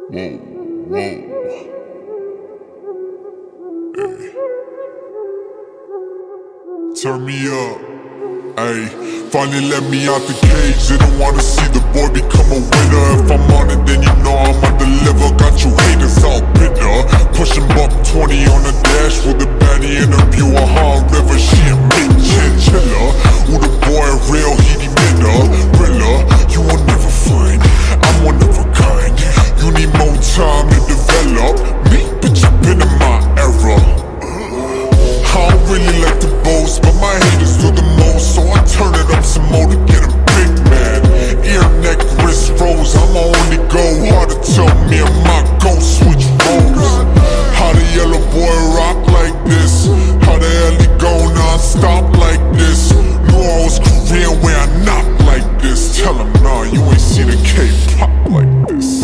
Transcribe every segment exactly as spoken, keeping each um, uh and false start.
Whoa, whoa. Hey. Turn me up. Ay, finally let me out the cage. They don't wanna see the boy become a winner. If I'm on it, then you know I'ma deliver. Got you haters all bitter. Pushing buck twenty on the dash with a baddie interview. A hard river, she a big chinchilla. Who the boy real, he the winner. Rilla, you will never find. I'm one of a kind. You need more time to develop. Me, bitch, I've been in my era. I don't really like to boast, but my haters do the most, so I turn it up some more to get them big mad. Ear, neck, wrist froze, I'ma only go harder. Tell me I might go switch roles. How the yellow boy rock like this? How the hell he go non-stop like this? Knew I was Korean where I knock like this. Tell him nah, you ain't seen a K-pop like this.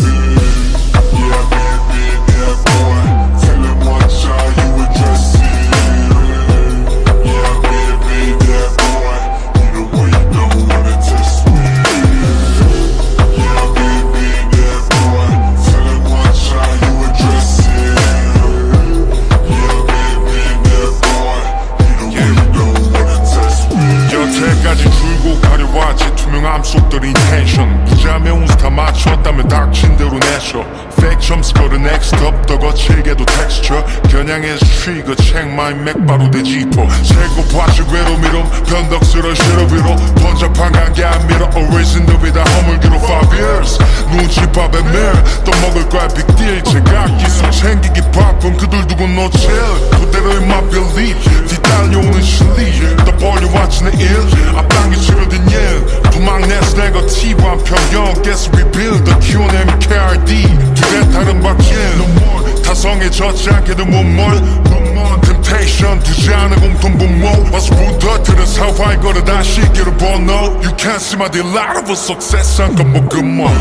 여태까지 줄고 가려왔지 투명함 속들 인텐션 부자매 온스타 맞췄다며 닥친 대로 내셔 Fake 점수 걸은 next up 더 거칠게도 texture 겨냥해서 트리거 check my 맥 바로 되짚어 세고 봐줄 괴로미름 변덕스러운 시럽이로 번잡한 관계 안 밀어 Always in the way 다 허물기로 five years 눈치밥에 밀 또 먹을 거야 big deal 제가 기술 챙기기 바쁜 그들 두고 놓칠 그대로의 my belief 뒤달려오는 실리 더 벌려왔지 내 일 앞당겨 치러든 일 도망내서 네거티브한 편견 Guess we build the Q and M K R D 두개 다른 바퀴 타성에 젖지 않게도 못멀 Temptation 두지 않은 공통분모 와서부터 들은 사화의 거를 다시 길을 번호 You can't see my delight of a success 한 건 뭐 그뭐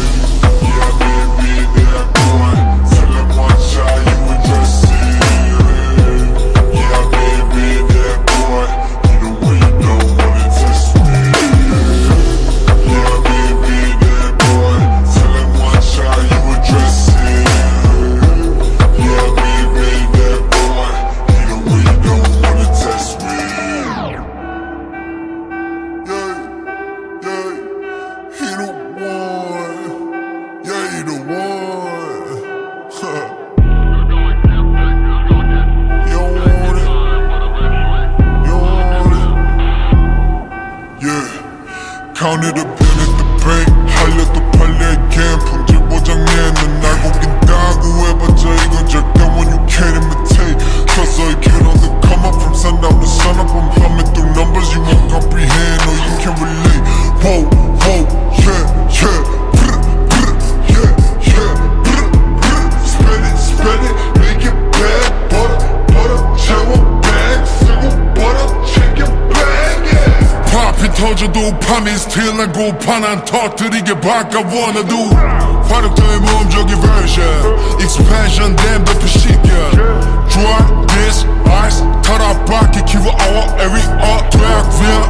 Counted a pen at the bank 할려도 팔려 again 품질 보장에 넌 알고 낀다고 해봤자 이건 절대 one you can't imitate Trust all you can on the come up from sundown to sunup I'm plumbing through numbers you won't comprehend or you can relate Whoa, whoa, yeah, yeah brr, brr, yeah, yeah brr, brr, spread it, spread it make it bad butter, butter 채워 bag 쓰고 butter check your bag yeah 팝이 터져도 팜이 still 난 고파 난 터뜨리게 바꿔 wanna do 화력도의 모험적인 version expansion 된 배프 시켜 Dry this ice 털어박히 키워 our area 어 되악